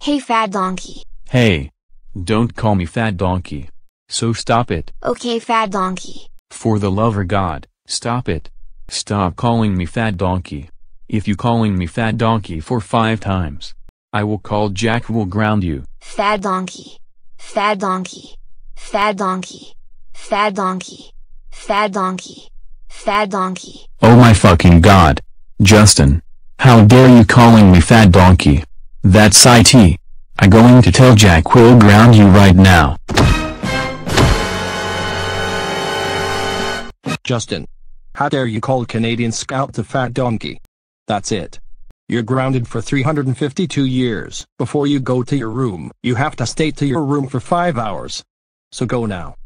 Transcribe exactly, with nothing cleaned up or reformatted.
Hey fat donkey. Hey. Don't call me fat donkey. So stop it. Okay fat donkey. For the love of God, stop it. Stop calling me fat donkey. If you calling me fat donkey for five times, I will call Jack who will ground you. Fat donkey. Fat donkey. Fat donkey. Fat donkey. Fat donkey. Fat donkey. Oh my fucking God. Justin. How dare you calling me fat donkey? That's it. I'm going to tell Jack will ground you right now. Justin. How dare you call Canadian Scout the fat donkey? That's it. You're grounded for three hundred fifty-two years. Before you go to your room, you have to stay to your room for five hours. So go now.